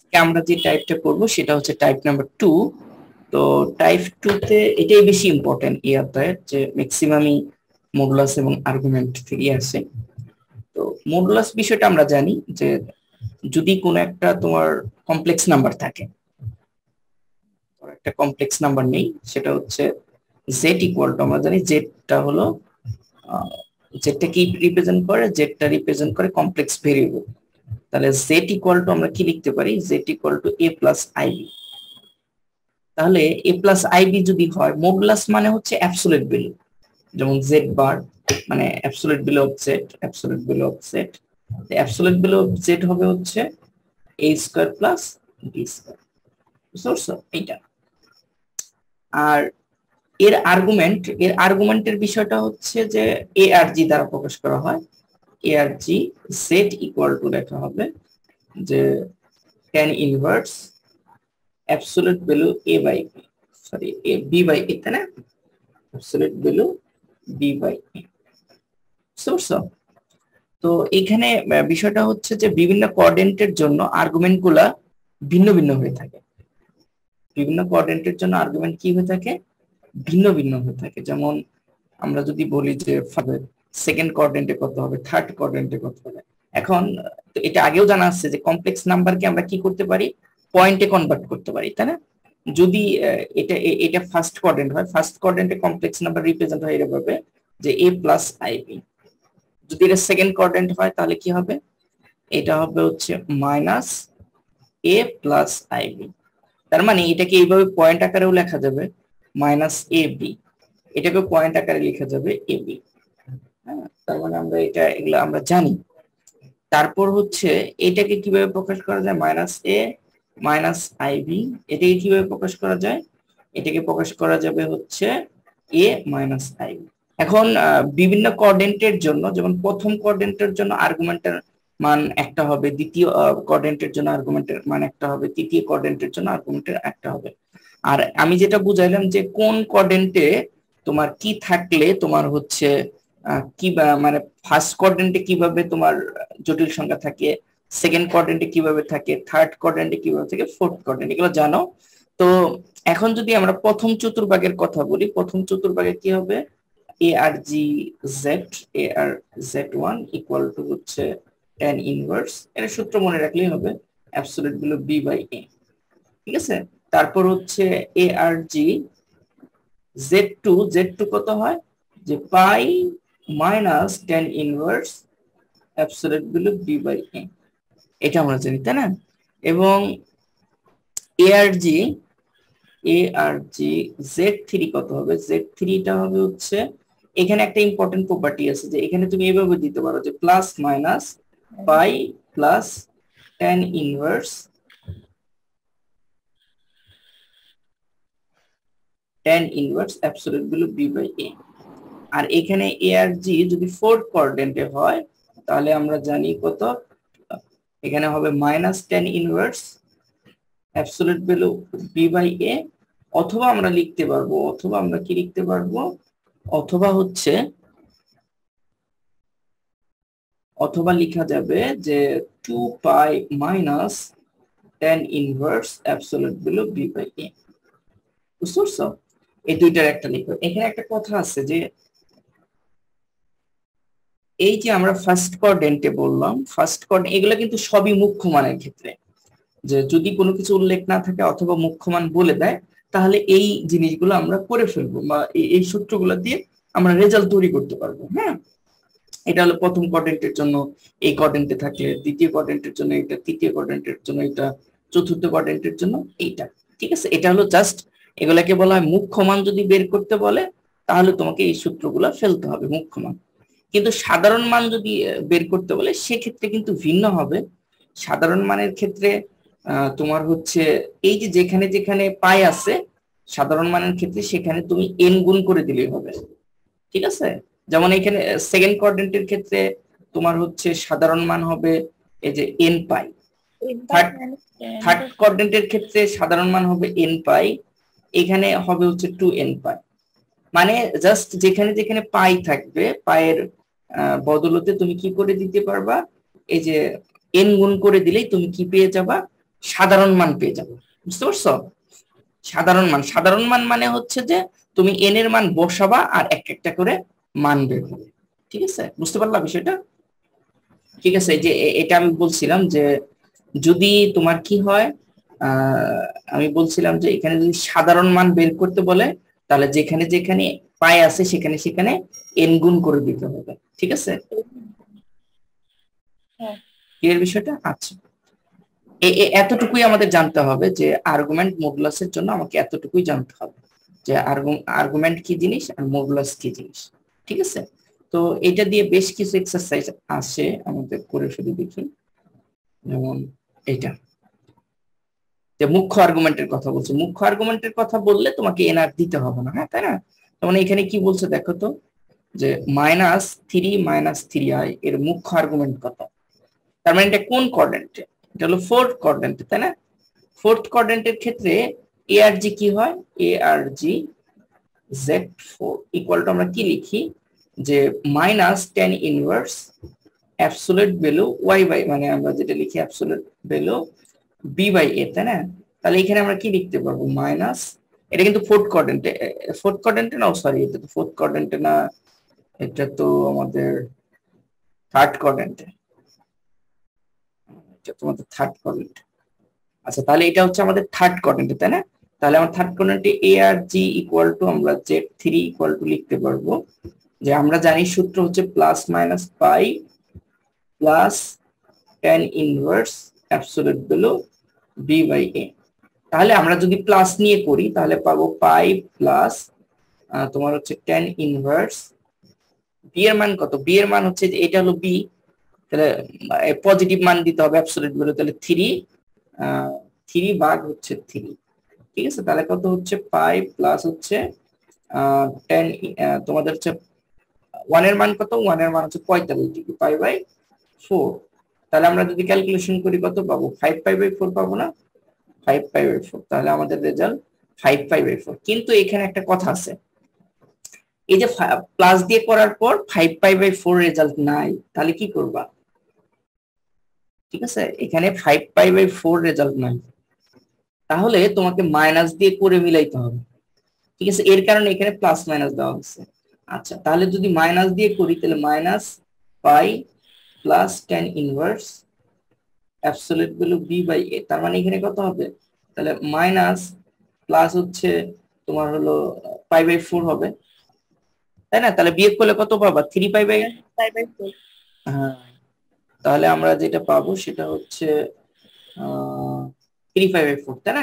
আমরা যে টাইপটা করব সেটা হচ্ছে টাইপ নাম্বার 2। তো টাইপ 2 তে এটাই বেশি ইম্পর্টেন্ট এই অধ্যায়ের, যে ম্যাক্সিমামই মডুলাস এবং আর্গুমেন্ট থেকে আসে। তো মডুলাস বিষয়টা আমরা জানি যে যদি কোনো একটা তোমার কমপ্লেক্স নাম্বার থাকে, একটা কমপ্লেক্স নাম্বার নেই, সেটা হচ্ছে z ইকুয়াল টু, আমরা জানি জেডটা হলো জেডটা কি রিপ্রেজেন্ট করে, জেডটা রিপ্রেজেন্ট করে কমপ্লেক্স ভেরিয়েবল। তাহলে z ইকুয়াল টু আমরা কি লিখতে পারি, z equal to a plus i b. তাহলে a প্লাস আইবি যদি হয়, মডুলাস মানে হচ্ছে অ্যাবসলিউট ভ্যালু, যেমন z বার মানে absolute value of z, absolute value of z, absolute value of z হবে হচ্ছে a square plus b square, বুঝছো এইটা। আর এর আর্গুমেন্টের বিষয়টা হচ্ছে যে a আর g দ্বারা প্রকাশ করা হয়। a r g, z equal to লেখা হবে যে tan inverse absolute value a by b, sorry a b by a, তাই না, absolute value b by a, বুঝছো। তো এখানে বিষয়টা হচ্ছে যে বিভিন্ন কোঅর্ডিনেটের জন্য আর্গুমেন্টগুলা ভিন্ন ভিন্ন হয়ে থাকে। বিভিন্ন কোঅর্ডিনেটের জন্য আর্গুমেন্ট কি হয়ে থাকে, ভিন্ন ভিন্ন হয়ে থাকে। যেমন আমরা যদি বলি যে সেকেন্ড কোঅর্ডিনেটে কত হবে, থার্ড কোঅর্ডিনেটে কত হবে। এখন এটা আগেও জানা আছে যে কমপ্লেক্স নাম্বারকে আমরা কি করতে পারি, পয়েন্টে কনভার্ট করতে পারি, তাই না। যদি এটা ফার্স্ট কোঅর্ডিনেট হয়, ফার্স্ট কোঅর্ডিনেটে কমপ্লেক্স নাম্বার রিপ্রেজেন্ট হয় এভাবে যে a প্লাস আইবি। যদি এটা সেকেন্ড কোঅর্ডিনেট হয় তাহলে কি হবে, এটা হবে হচ্ছে মাইনাস a প্লাস আইবি। তার মানে এটাকে এইভাবে পয়েন্ট আকারেও লেখা যাবে মাইনাস এ বি, এটাকে পয়েন্ট আকারে লেখা যাবে এ বি। তার মানে আমরা এগুলো আমরা জানি। তারপর হচ্ছে এটাকে কিভাবে প্রকাশ করা যায়, মাইনাস এ মাইনাস আইবি, এটাকে কিভাবে প্রকাশ করা যায়, এটাকে প্রকাশ করা যাবে হচ্ছে এ মাইনাস আইবি। এখন বিভিন্ন কোঅর্ডিনেটের জন্য, যেমন প্রথম কোঅর্ডিনেটের জন্য আর্গুমেন্টের মান একটা হবে, দ্বিতীয় কোঅর্ডিনেটের জন্য আর্গুমেন্টের মান একটা হবে, তৃতীয় কোঅর্ডিনেটের জন্য আর্গুমেন্টের একটা হবে। আর আমি যেটা বুঝাইলাম যে কোন কোঅর্ডিনেটে তোমার কি থাকলে তোমার হচ্ছে কি মানে ফার্স্ট কোঅর্ডিনেটে কিভাবে তোমার জটিল সংখ্যা থাকে, সেকেন্ড কোঅর্ডিনেটে কিভাবে থাকে, থার্ড কোঅর্ডিনেটে কিভাবে থাকে, ফোর্থ কোঅর্ডিনেট, এগুলো জানো। তো এখন যদি আমরা প্রথম চতুর্ভাগের কথা বলি, প্রথম চতুর্ভাগে কি হবে, a r g z, a r z1 equal to হচ্ছে tan ইনভার্স, এর সূত্র মনে রাখলেই হবে, absolute value b by a, ঠিক আছে। তারপর হচ্ছে a আর g z2 কত হয়, যে pi minus tan inverse absolute value b by a, এটা আমরা জানি, তাই না। এবং a আর g z3 কত হবে, z3 টা হবে হচ্ছে, এখানে একটা ইম্পর্টেন্ট প্রপার্টি আছে যে এখানে তুমি এইভাবে দিতে পারো যে plus minus pi plus tan inverse absolute value b by a। আর এখানে a আর g যদি ফোর্থ কোঅর্ডিনেটে হয় তাহলে আমরা জানি কত, এখানে হবে minus tan inverse absolute value b by a, অথবা আমরা লিখতে পারবো, অথবা আমরা কি লিখতে পারবো, অথবা হচ্ছে অথবা লেখা যাবে যে 2 pi minus tan inverse absolute value b by a, বুঝছো। এই দুইটার একটা লিখো। এখানে একটা কথা আছে যে এই যে আমরা ফার্স্ট কোঅর্ডিনেটে বললাম, ফার্স্ট কোঅর্ডিনেট এগুলো কিন্তু সবই মুখ্য মানের ক্ষেত্রে, যে যদি কোনো কিছু উল্লেখ না থাকে অথবা মুখ্য মান বলে দেয় তাহলে এই জিনিসগুলো আমরা করে ফেলবো, বা এই সূত্রগুলো দিয়ে আমরা রেজাল্ট তৈরি করতে পারবো। হ্যাঁ, এটা হলো প্রথম কোঅর্ডিনেটের জন্য এই কোঅর্ডিনেটে থাকলে, দ্বিতীয় কোঅর্ডিনেটের জন্য এটা, তৃতীয় কোঅর্ডিনেটের জন্য এটা, চতুর্থ কোঅর্ডিনেটের জন্য এইটা, ঠিক আছে। এটা হলো জাস্ট, এগুলাকে বলা হয় মুখ্য মান। যদি বের করতে বলে তাহলে তোমাকে এই সূত্রগুলো ফেলতে হবে, মুখ্য মান। কিন্তু সাধারণ মান যদি বের করতে বলে সেক্ষেত্রে কিন্তু ভিন্ন হবে। সাধারণ মানের ক্ষেত্রে তোমার হচ্ছে এই যে যেখানে যেখানে পাই আছে সাধারণ মানের ক্ষেত্রে সেখানে তুমি n গুণ করে দিলেই হবে, ঠিক আছে। যেমন এখানে সেকেন্ড কোঅর্ডিনেটের ক্ষেত্রে তোমার হচ্ছে সাধারণ মান হবে এই যে n পাই, থার্ড কোঅর্ডিনেটের ক্ষেত্রে সাধারণ মান হবে n পাই, এখানে হবে হচ্ছে 2n পাই। মানে জাস্ট যেখানে যেখানে পাই থাকবে পায়ের বদলতে তুমি কি করে দিতে পারবা, এই যে n গুণ করে দিলেই তুমি কি পেয়ে যাবা, সাধারণ মান পেয়ে যাবো। বুঝতে পারছো? সাধারণ মান মানে হচ্ছে যে তুমি n এর মান বসাবা আর একটা করে মান বের হবে। ঠিক আছে, বুঝতে পারলা বিষয়টা? ঠিক আছে, যে এটা আমি বলছিলাম যে যদি তোমার কি হয়, আমি বলছিলাম যে এখানে যদি সাধারণ মান বের করতে বলে তাহলে যেখানে যেখানে পাই আছে সেখানে সেখানে n গুণ করে দিতে হবে। ঠিক আছে, ক্লিয়ার বিষয়টা? আচ্ছা, এতটুকুই আমাদের জানতে হবে যে আর্গুমেন্ট মডুলাসের জন্য আমাকে এতটুকুই জানতে হবে যে আর্গুমেন্ট কি জিনিস আর মডুলাস কি জিনিস। ঠিক আছে, তো এটা দিয়ে বেশ কিছু এক্সারসাইজ আসে আমাদের করে শুধু দেখি। যেমন এটা যে মুখ্য আর্গুমেন্টের কথা বলছে, মুখ্য আর্গুমেন্টের কথা বললে তোমাকে এনআর দিতে হবে না, হ্যাঁ তাই না? তার মানে এখানে কি বলছে দেখো তো, যে -3 - 3i এর মুখ্য আর্গুমেন্ট কত। তার মানে এটা কোন কোয়াড্রেন্টে? এটা হলো ফোর্থ কোয়াড্রেন্টে, তাই না? ফোর্থ কোয়াড্রেন্টের ক্ষেত্রে এ আর জি কি হয়? এ r G z4 equal to আমরা কি লিখি যে -tan inverse absolute value y by, মানে আমরা যেটা লিখি absolute value b by a, তাই না? তাহলে এখানে আমরা কি লিখতে পারবো? মাইনাস, এটা কিন্তু ফোর্থ কোয়াড্রেন্টে না, সরি এটা তো ফোর্থ কোয়াড্রেন্টে না, এটা তো আমাদের থার্ড কোয়াড্রেন্টে, এটা তোমাদের থার্ড কোয়াড্রেন্টে। আচ্ছা, তাহলে এটা হচ্ছে আমাদের থার্ড কোয়াড্রেন্টে, তাই না? তাহলে আমার থার্ড কোয়াড্রেন্টে a r g equal to আমরা z3 ইকুয়াল টু লিখতে পারবো যে আমরা জানি সূত্র হচ্ছে plus minus pi plus tan inverse absolute value b by a। তাহলে আমরা যদি প্লাস নিয়ে করি তাহলে পাবো পাই প্লাস তোমার হচ্ছে tan ইনভার্স b এর মান কত? b এর মান হচ্ছে, এটা হলো b, তাহলে পজিটিভ মান দিতে হবে অ্যাবসলিউট ভ্যালু, তাহলে 3 ভাগ হচ্ছে 3। ঠিক আছে, তাহলে কত হচ্ছে? পাই প্লাস হচ্ছে tan, তোমাদের হচ্ছে 1 এর মান কত? 1 এর মান হচ্ছে 45 ডিগ্রি, পাই বাই 4। তাহলে আমরা যদি ক্যালকুলেশন করি কত পাবো? 5 পাই বাই 4 পাবো না? 5 পাই বাই 4, তাহলে আমাদের রেজাল্ট 5 পাই বাই 4। কিন্তু এখানে একটা কথা আছে, এই যে প্লাস দিয়ে করার পর 5 পাই বাই 4 রেজাল্ট নাই, তাহলে কি করবা? ঠিক আছে, এখানে 5 পাই বাই 4 রেজাল্ট নাই, তাহলে তোমাকে মাইনাস দিয়ে করে মিলাইতে হবে। ঠিক আছে, এর কারণে এখানে প্লাস মাইনাস দেওয়া হচ্ছে। আচ্ছা, তাহলে যদি মাইনাস দিয়ে করি তাহলে minus pi plus tan inverse absolute value b by a, তার মানে এখানে কত হবে? তাহলে মাইনাস প্লাস হচ্ছে তোমার হলো পাই বাই 4 হবে, তাই না? তাহলে বিয়োগ করলে কত পাবা? 3 পাই বাই 4। হ্যাঁ, তাহলে আমরা যেটা পাবো সেটা হচ্ছে 3 পাই বাই 4, তাই না?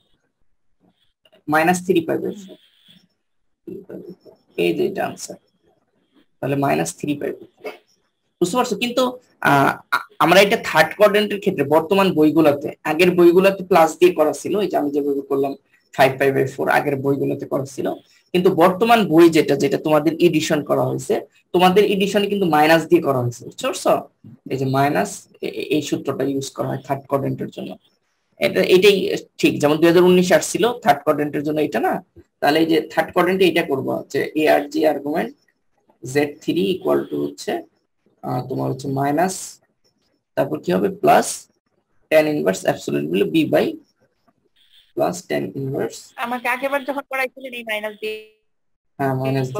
-3 পাই বাই 4, এই যে এটা आंसर, তাহলে -3 পাই। বুঝতে পারছো? কিন্তু আমরা এটা থার্ড কোয়াড্রেন্টের ক্ষেত্রে বর্তমান বইগুলোতে, আগের বইগুলোতে প্লাস দিয়ে করা ছিল, এই যে আমি যেভাবে করলাম 5 পাই বাই 4 আগের বইগুলোতে করা ছিল, কিন্তু বর্তমান বই যেটা যেটা তোমাদের এডিশন করা হয়েছে, তোমাদের এডিশনে কিন্তু মাইনাস দিয়ে করা হয়েছে। বুঝতে পারছো? এই যে মাইনাস, এই সূত্রটা ইউজ করা হয় থার্ড কোয়াড্রেন্টের জন্য। এটাই ঠিক, যেমন 2019 আসছিল থার্ড কোয়াড্রেন্টের জন্য এটা না, তাহলে এই যে থার্ড কোয়াড্রেন্টে এটা করবো যে a r g argument z3 equal to হচ্ছে তোমার হচ্ছে মাইনাস, তারপর কি হবে? Plus tan inverse absolute value b by plus tan inverse, আমাকে আগেরবার যখন পড়াইছিলেন এই মাইনাস দিয়ে, হ্যাঁ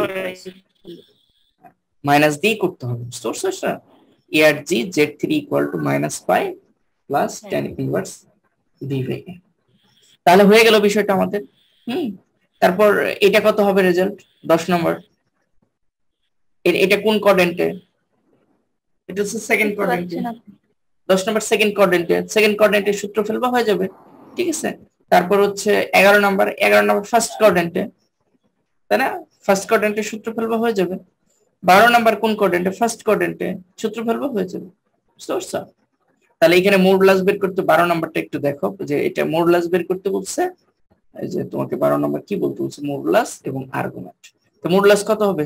মাইনাস দিয়ে করতে হবে। বুঝতে পারছো? A r g z3 equal to minus pi plus tan inverse b by a, তাহলে হয়ে গেল বিষয়টা আমাদের। তারপর এটা কত হবে রেজাল্ট? 10 নম্বর। এটা কোন কোয়াড্রেন্টে? এটা হচ্ছে সেকেন্ড কোয়াড্রেন্টে। 10 নম্বর সেকেন্ড কোয়াড্রেন্টের সূত্র ফেলবা হয়ে যাবে। ঠিক আছে, তারপর হচ্ছে 11 নম্বর ফার্স্ট কোয়াড্রেন্টে, তাই না? ফার্স্ট কোয়াড্রেন্টের সূত্র ফেলবা হয়ে যাবে। 12 নম্বর কোন কোয়াড্রেন্টে? ফার্স্ট কোয়াড্রেন্টে, সূত্র ফেলবা হয়ে যাবে। বুঝতে পারছো? তাহলে এখানে মডুলাস বের করতে 12 নম্বরটা একটু দেখো, যে এটা মডুলাস বের করতে বলছে, এই যে তোমাকে 12 নম্বর কি বলতে বলছে? মডুলাস এবং আর্গুমেন্ট। তো মডুলাস কত হবে?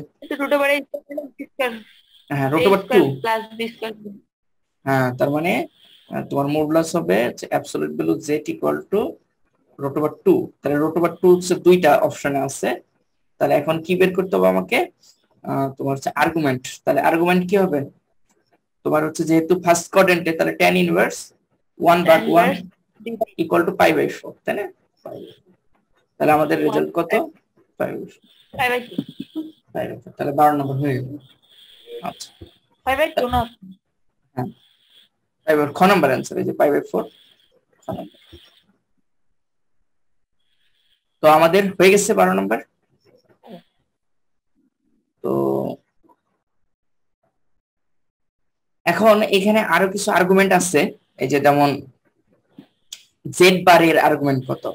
হ্যাঁ, √2 প্লাস b স্কয়ার। হ্যাঁ, তার মানে তোমার মডুলাস হবে absolute value z equal to √2। তাহলে √2 হচ্ছে দুইটা অপশনে আছে, তাহলে এখন কি বের করতে হবে আমাকে? তোমার হচ্ছে আর্গুমেন্ট। তাহলে আর্গুমেন্ট কি হবে? তোমার হচ্ছে যেহেতু ফার্স্ট কোয়াড্রেন্টে, তাহলে tan ইনভার্স 1 ভাগ 1 ইকুয়াল টু পাই বাই 4, তাই না? তাহলে আমাদের রেজাল্ট কত? Pi by 4। তাহলে 12 নম্বর হয়ে গেল। আচ্ছা, পাই বাই 2 না? হ্যাঁ, পাই বাই 4 খ নাম্বার অ্যান্সার, এই যে পাই বাই 4 খ নাম্বার। তো আমাদের হয়ে গেছে 12 নম্বর। তো এখন এখানে আরো কিছু আর্গুমেন্ট আছে, এই যে যেমন জেড বার এর আর্গুমেন্ট কত,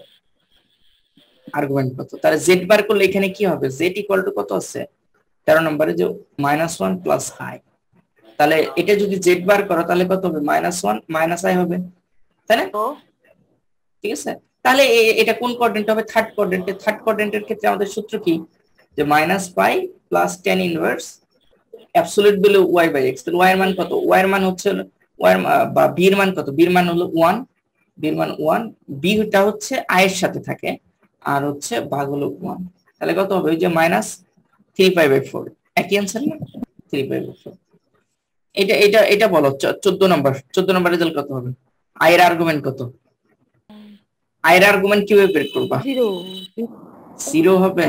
তাহলে জেড বার করলে এখানে কি হবে? জেড ইকুয়াল টু কত আছে 13 নম্বরে, যে -1 প্লাস আই। তাহলে এটা যদি জেড বার করো তাহলে কত হবে? -1 মাইনাস আই হবে, তাই না? ঠিক আছে, তাহলে এটা কোন কোয়াড্রেন্ট হবে? থার্ড কোয়াড্রেন্টে। থার্ড কোয়াড্রেন্টের ক্ষেত্রে আমাদের সূত্র কি? যে -pi plus tan inverse absolute value y by x। তাহলে y এর মান কত? y এর মান হচ্ছে y এর বা b এর মান কত? b এর মান হলো 1, b এর মান 1, b টা হচ্ছে i এর সাথে থাকে, আর হচ্ছে ভাগ হলো 1। তাহলে কত হবে? ওই যে -3 পাই বাই 4, একই অ্যানসার না? 3 পাই বাই 4। এটা এটা এটা বলো 14 নম্বর রেজাল্ট কত হবে? i এর আর্গুমেন্ট কত? i এর আর্গুমেন্ট কিভাবে বের করবা? 0 হবে।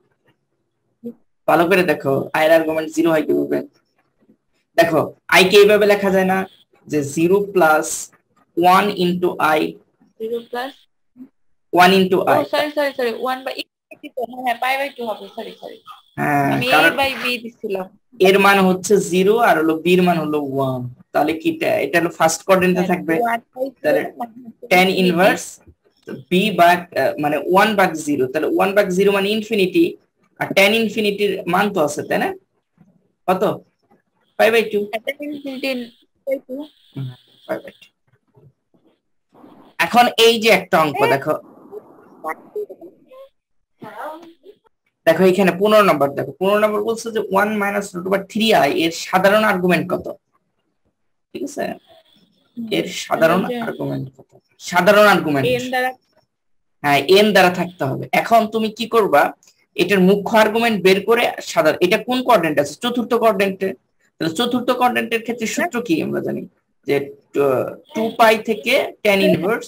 ভালো করে দেখো, i এর আর্গুমেন্ট 0 হয় কিভাবে? দেখো, i কে এইভাবে লেখা যায় না যে 0 plus 1 into i, 0 plus 1 into i। Sorry 1 by হ্যাঁ পাই বাই 2 হবে। সরি হ্যাঁ, আমি a কারণ বাই b দিছিলাম। এর মান হচ্ছে 0 আর হলো b এর মান হলো 1। তাহলে কি এটা হলো ফার্স্ট কোয়াড্রেন্টে থাকবে, তাহলে tan ইনভার্স b ভাগ মানে 1 ভাগ 0, তাহলে 1 ভাগ 0 মানে ইনফিনিটি, আর tan ইনফিনিটির মান তো আছে, তাই না? কত? Pi by 2। এখন এই যে একটা অঙ্ক দেখো, এখানে 15 নম্বর দেখো, 15 নম্বর বলছে যে 1 মাইনাস রুট ওভার 3i এর সাধারণ আর্গুমেন্ট কত? ঠিক আছে, এর সাধারণ আর্গুমেন্ট কত? সাধারণ আর্গুমেন্ট হ্যাঁ n দ্বারা থাকতে হবে। এখন তুমি কি করবা? এটার মুখ্য আর্গুমেন্ট বের করে সাধারণ, এটা কোন কোয়াড্রেন্ট আছে? চতুর্থ কোয়াড্রেন্টে। তাহলে চতুর্থ কোয়াড্রেন্টের ক্ষেত্রে সূত্র কি আমরা জানি? যে 2 পাই থেকে tan inverse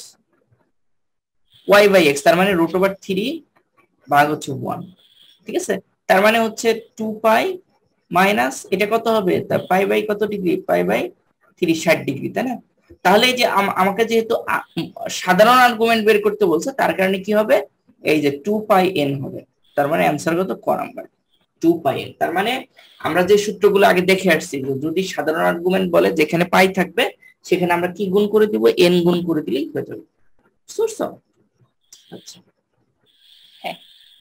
y by x, তার মানে রুট ওভার 3 ভাগ হচ্ছে 1। ঠিক আছে, তার মানে হচ্ছে 2 পাই মাইনাস এটা কত হবে? তার পাই বাই কত ডিগ্রি? পাই বাই 3 60 ডিগ্রি, তাই না? তাহলে এই যে আমাকে যেহেতু সাধারণ আর্গুমেন্ট বের করতে বলছে, তার কারণে কি হবে? এই যে 2 পাই n হবে। তার মানে অ্যানসার কত? ক নাম্বার 2 পাই n। তার মানে আমরা যে সূত্রগুলো আগে দেখে আসছি, যদি সাধারণ আর্গুমেন্ট বলে যেখানে পাই থাকবে সেখানে আমরা কি গুণ করে দিব? n গুণ করে দিলেই হয়ে যাবে। বুঝছো? আচ্ছা, হ্যাঁ,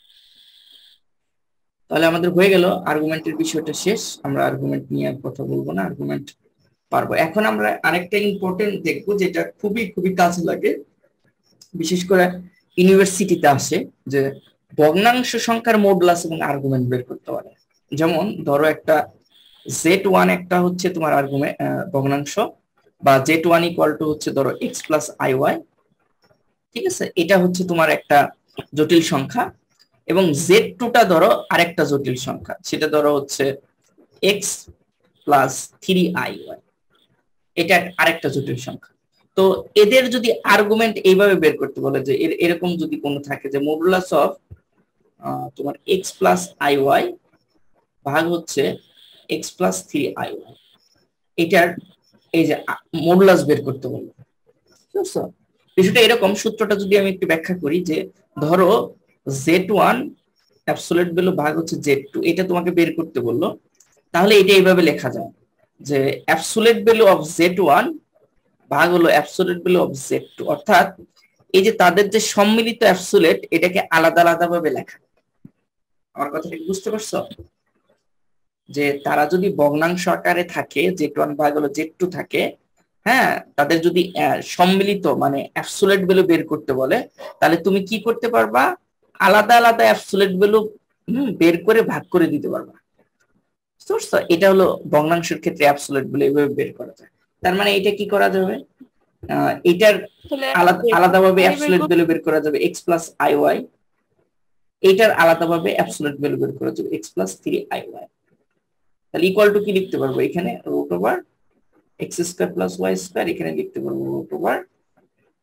তাহলে আমাদের হয়ে গেল আর্গুমেন্টের বিষয়টা শেষ। আমরা আর্গুমেন্ট নিয়ে আর কথা বলবো না, আর্গুমেন্ট পারবো। এখন আমরা আরেকটা ইম্পর্টেন্ট দেখবো, যেটা খুবই খুবই কাজে লাগে, বিশেষ করে ইউনিভার্সিটিতে আসে, যে ভগ্নাংশ সংখ্যার মডুলাস এবং আর্গুমেন্ট বের করতে পারে। যেমন ধরো একটা z1 একটা হচ্ছে তোমার আর্গুমেন্ট ভগ্নাংশ, বা z1 ইকুয়াল টু হচ্ছে ধরো x প্লাস iy। ঠিক আছে, এটা হচ্ছে তোমার একটা জটিল সংখ্যা, এবং z2 টা ধরো আরেকটা জটিল সংখ্যা, সেটা ধরো হচ্ছে x প্লাস 3iy, এটা আরেকটা জটিল সংখ্যা। তো এদের যদি আর্গুমেন্ট এইভাবে বের করতে বলে, যে এরকম যদি কোনো থাকে যে মডুলাস অফ তোমার x প্লাস iy ভাগ হচ্ছে x প্লাস 3iy, এটার এই যে মডুলাস বের করতে বলবে। বুঝছো বিষয়টা? এরকম সূত্রটা যদি আমি একটু ব্যাখ্যা করি, যে ধরো z1 অ্যাবসলিউট ভ্যালু ভাগ হচ্ছে z2, এটা তোমাকে বের করতে বললো, তাহলে এটা এইভাবে লেখা যায় যে অ্যাবসলিউট ভ্যালু অফ z1 ভাগ হলো অ্যাবসলিউট ভ্যালু অফ z2। অর্থাৎ এই যে তাদের যে সম্মিলিত অ্যাবসলিউট, এটাকে আলাদা আলাদা ভাবে লেখা। আমার কথাটা কি বুঝতে পারছো? যে তারা যদি ভগ্নাংশ আকারে থাকে, z1 ভাগ হলো z2 থাকে, হ্যাঁ, তাদের যদি সম্মিলিত মানে অ্যাবসলিউট ভ্যালু বের করতে বলে, তাহলে তুমি কি করতে পারবা? আলাদা আলাদা অ্যাবসলিউট ভ্যালু বের করে ভাগ করে দিতে পারবা। বুঝছো? এটা হলো ভগ্নাংশের ক্ষেত্রে অ্যাবসলিউট ভ্যালু এইভাবে বের করা যায়। তার মানে এটা কি করা যাবে? এটার আলাদাভাবে অ্যাবসলিউট ভ্যালু বের করা যাবে x প্লাস iy, এটার আলাদাভাবে অ্যাবসলিউট ভ্যালু বের করা যাবে x প্লাস 3iy। তাহলে ইকুয়াল টু কি লিখতে পারবো? এখানে root over x square plus y square, এখানে লিখতে পারবো রুট ওভার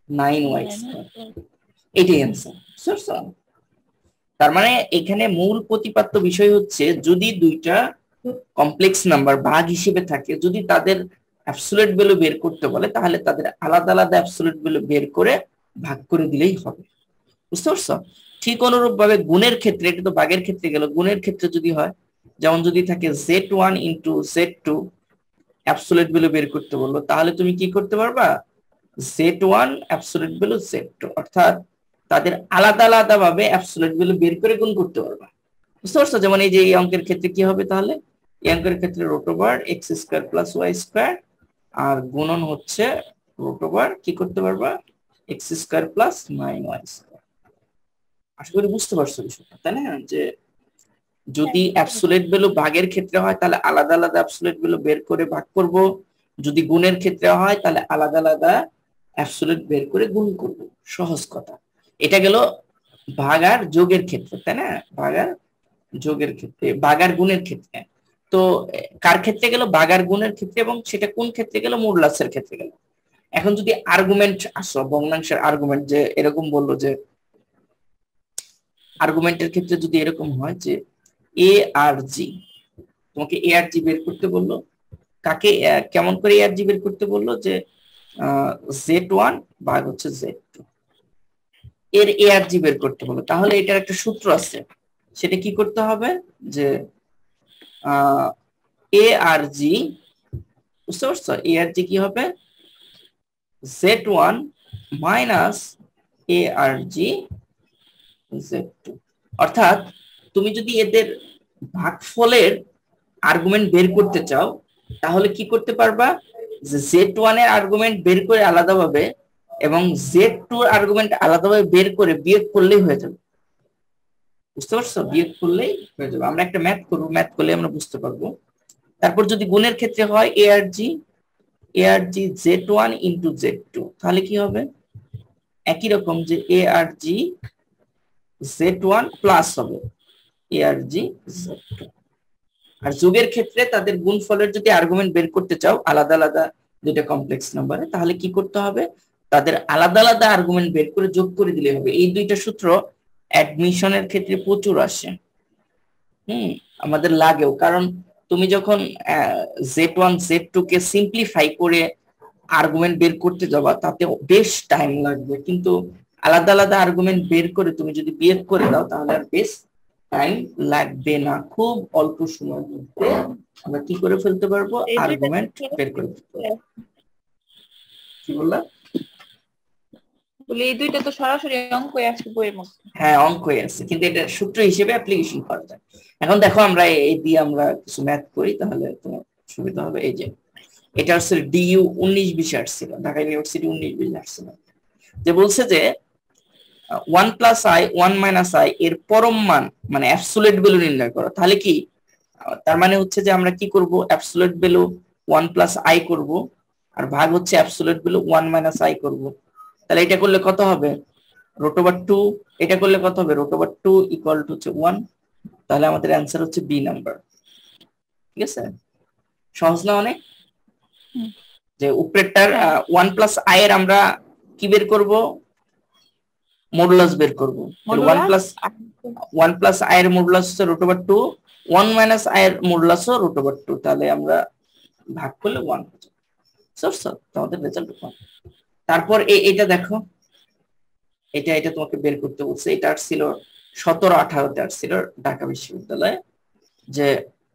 9y স্কয়ার, এটাই অ্যান্সার। তার মানে এখানে মূল প্রতিপাদ্য বিষয় হচ্ছে যদি দুইটা কমপ্লেক্স নাম্বার ভাগ হিসেবে থাকে, যদি তাদের অ্যাবসলিউট ভ্যালু বের করতে বলে তাহলে তাদের আলাদা আলাদা অ্যাবসলিউট ভ্যালু বের করে ভাগ করে দিলেই হবে। বুঝতে পারছো? ঠিক অনুরূপ ভাবে গুণের ক্ষেত্রে, এটা তো ভাগের ক্ষেত্রে গেল, গুণের ক্ষেত্রে যদি হয়, যেমন যদি থাকে z1 into z2 absolute value বের করতে বললো, তাহলে তুমি কি করতে পারবা, z1 অ্যাবসলিউট ভ্যালু z2, অর্থাৎ তাদের আলাদা আলাদা ভাবে অ্যাবসলিউট ভ্যালু বের করে গুণ করতে পারবা। বুঝতে পারছো? যেমন এই যে এই অঙ্কের ক্ষেত্রে কি হবে, তাহলে এই অঙ্কের ক্ষেত্রে root over x square plus y square, আর গুণন হচ্ছে রুট ওভার কি করতে পারবা, x square plus 9y square. আশা করি বুঝতে পারছো বিষয়টা, তাই না? যে যদি অ্যাবসলিউট ভ্যালু ভাগের ক্ষেত্রে হয় তাহলে আলাদা আলাদা অ্যাবসলিউট ভ্যালু বের করে ভাগ করব, যদি গুণের ক্ষেত্রে হয় তাহলে আলাদা আলাদা অ্যাবসলিউট বের করে গুণ করব। সহজ কথা। এটা গেল ভাগ আর যোগের ক্ষেত্রে, তাই না? ভাগ আর যোগের ক্ষেত্রে, ভাগ আর গুণের ক্ষেত্রে। তো কার ক্ষেত্রে গেল, ভাগ আর গুণের ক্ষেত্রে, এবং সেটা কোন ক্ষেত্রে গেল, মডুলাসের ক্ষেত্রে গেল। এখন যদি আর্গুমেন্ট আসো, ভগ্নাংশের আর্গুমেন্ট, যে এরকম বললো যে আর্গুমেন্টের ক্ষেত্রে যদি এরকম হয় যে এ আর জি, তোমাকে এ আর জি বের করতে বললো, কাকে কেমন করে এ আর জি বের করতে বললো, যে z1 ভাগ হচ্ছে z2 এর এ আর জি বের করতে বললো, তাহলে এটার একটা সূত্র আছে, সেটা কি করতে হবে, যে এ আর জি, বুঝতে পারছো, এ আর জি কি হবে, z1 মাইনাস এ আর জি z2। অর্থাৎ তুমি যদি এদের ভাগফলের আর্গুমেন্ট বের করতে চাও তাহলে কি করতে পারবা, যে z1 এর আর্গুমেন্ট বের করে আলাদাভাবে এবং z2 এর আর্গুমেন্ট আলাদাভাবে বের করে বিয়োগ করলেই হয়ে যাবে। বুঝতে পারছো? বিয়োগ করলেই হয়ে যাবে। আমরা একটা ম্যাথ করব, ম্যাথ করলে আমরা বুঝতে পারবো। তারপর যদি গুণের ক্ষেত্রে হয় এ আর জি z1 ইন্টু z2, তাহলে কি হবে, একই রকম যে a r G z1 plus হবে এ আর জি z2। আর যোগের ক্ষেত্রে তাদের গুণফলের যদি আর্গুমেন্ট বের করতে চাও আলাদা আলাদা দুইটা কমপ্লেক্স নাম্বারে, তাহলে কি করতে হবে, তাদের আলাদা আলাদা আর্গুমেন্ট বের করে যোগ করে দিলে হবে। এই দুইটা সূত্র অ্যাডমিশনের ক্ষেত্রে প্রচুর আসে, আমাদের লাগেও, কারণ তুমি যখন z1 z2 কে সিম্পলিফাই করে আর্গুমেন্ট বের করতে যাবা তাতে বেশ টাইম লাগবে, কিন্তু আলাদা আলাদা আর্গুমেন্ট বের করে তুমি যদি বিয়োগ করে দাও তাহলে আর বেশ টাইম লাগবে না, খুব অল্প সময়ের মধ্যে আমরা কি করে ফেলতে পারবো, আর্গুমেন্ট বের করে ফেলতে পারবো। কি বললা? বলি এই দুইটা তো সরাসরি অঙ্কই আসছে বইয়ের মধ্যে। হ্যাঁ অঙ্কই আছে, কিন্তু এটা সূত্র হিসেবে অ্যাপ্লিকেশন করা যায়। এখন দেখো আমরা এই দিয়ে আমরা কিছু ম্যাথ করি তাহলে তোমার সুবিধা হবে। এই যে এটা হচ্ছে ডিইউ 19-20 আসছিল, ঢাকা ইউনিভার্সিটি 19-20 আসছিল, যে বলছে যে 1 প্লাস আই 1 মাইনাস আই এর পরম মান মানে অ্যাবসলিউট ভ্যালু নির্ণয় করো। তাহলে কি, তার মানে হচ্ছে যে আমরা কি করব, অ্যাবসলিউট ভ্যালু 1 প্লাস আই করব, আর ভাগ হচ্ছে অ্যাবসলিউট ভ্যালু 1 মাইনাস আই করব। তাহলে এটা করলে কত হবে, রুট ওভার 2। এটা করলে কত হবে, রুট ওভার 2 ইকুয়াল টু হচ্ছে 1। তাহলে আমাদের অ্যান্সার হচ্ছে বি নাম্বার। ঠিক আছে, সহজ না অনেক? যে উপরেরটার 1 প্লাস আই এর আমরা কি বের করব, মডুলাস বের করব। 1 প্লাস আই এর মডুলাস হচ্ছে রুট ওভার 2, 1 মাইনাস আই এর মডুলাস ও রুট ওভার 2, তাহলে আমরা ভাগ করলে 1 হয়ে যাবে। সো তোমাদের রেজাল্ট 1। তারপর এটা দেখো, এটা তোমাকে বের করতে বলছে, এটা ছিল 17-18 আসছিল ঢাকা বিশ্ববিদ্যালয়ে, যে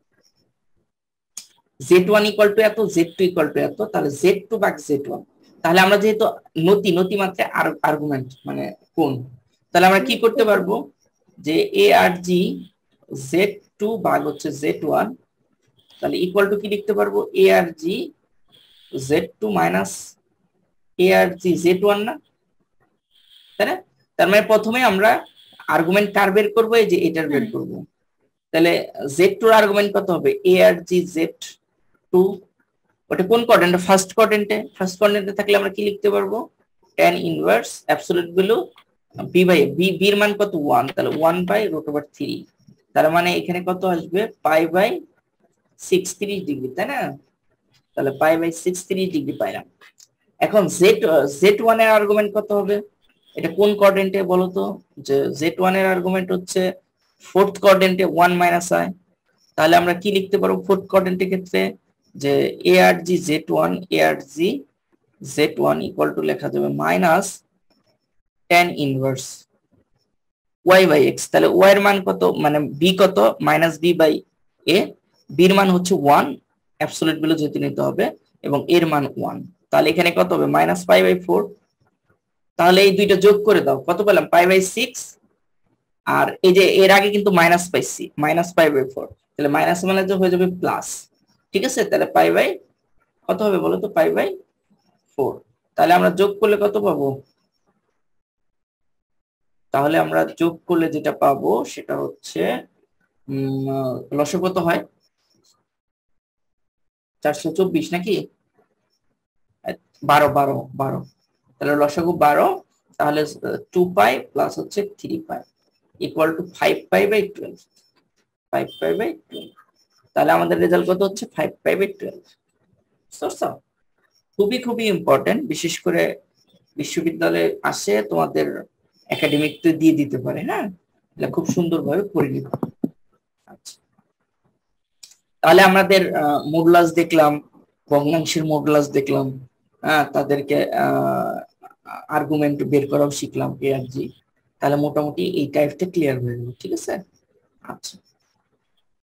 z1 ইকুয়াল টু এত, z2 ইকুয়াল টু এত, তাহলে z2 ভাগ z1। তাহলে আমরা যেহেতু নতি মাত্রায় আর্গুমেন্ট মানে কোন, তাহলে আমরা কি করতে পারবো, যে এ আর জি z2 ভাগ হচ্ছে z1, তাহলে ইকুয়াল টু কি লিখতে পারবো, এ আর জি z2 মাইনাস এ আর জি z1 না, তাই না? তার মানে প্রথমে আমরা আর্গুমেন্ট কার বের করবো, এই যে এটার বের করবো। তাহলে z2 এর আর্গুমেন্ট কত হবে, এ আর জি z2, ওটা কোন কোয়াড্রেন্টে, ফার্স্ট কোয়াড্রেন্টে। ফার্স্ট কোয়াড্রেন্টে থাকলে আমরা কি লিখতে পারবো, tan inverse absolute value B by B এর মান কত 1, তাহলে 1 বাই রুট ওভার 3। তার মানে এখানে কত আসবে, পাই বাই 36 ডিগ্রি, তাই না? তাহলে পাই বাই 36 ডিগ্রি পাইলাম। এখন z1 এর আর্গুমেন্ট কত হবে? এটা কোন কোঅর্ডিনেটে বলো তো? যে z1 এর আর্গুমেন্ট হচ্ছে ফোর্থ কোঅর্ডিনেটে 1 মাইনাস i। তাহলে আমরা কি লিখতে পারবো ফোর্থ কোঅর্ডিনেটের ক্ষেত্রে? যে arg z1 ইকুয়াল টু লেখা যাবে minus tan inverse y by x। তাহলে y এর মান কত, মানে b কত? Minus b by a। b এর মান হচ্ছে 1, অ্যাবসলিউট ভ্যালু যেহেতু নিতে হবে, এবং এর মান 1। তাহলে এখানে কত হবে? Minus pi by 4। তাহলে এই দুইটা যোগ করে দাও, কত পেলাম? Pi by 6। আর এই যে এর আগে কিন্তু মাইনাস পাইছি, মাইনাস পাই বাই 4, তাহলে মাইনাস মানে যে হয়ে যাবে প্লাস। ঠিক আছে, তাহলে পাই বাই কত হবে বলো তো? Pi by 4। তাহলে আমরা যোগ করলে কত পাবো? তাহলে আমরা যোগ করলে যেটা পাবো সেটা হচ্ছে লসগু কত হয়? 424 নাকি? 12। তাহলে লসগু 12। তাহলে 2 পাই প্লাস হচ্ছে 3 pi equal to 5 pi by 12। 5 pi by 12। তাহলে আমাদের রেজাল্ট কত হচ্ছে? 5 পাই বাই 12। খুবই খুবই ইম্পর্টেন্ট, বিশেষ করে বিশ্ববিদ্যালয়ে আসে তোমাদের একাডেমিক তো দিয়ে দিতে পারে। হ্যাঁ, এটা খুব সুন্দরভাবে করে নিতে। আচ্ছা, তাহলে আমাদের মডুলাস দেখলাম, ভগ্নাংশের মডুলাস দেখলাম, তাদেরকে আর্গুমেন্ট বের করাও শিখলাম, এআরজি। তাহলে মোটামুটি এই টাইপটা ক্লিয়ার হয়ে গেল। ঠিক আছে, আচ্ছা।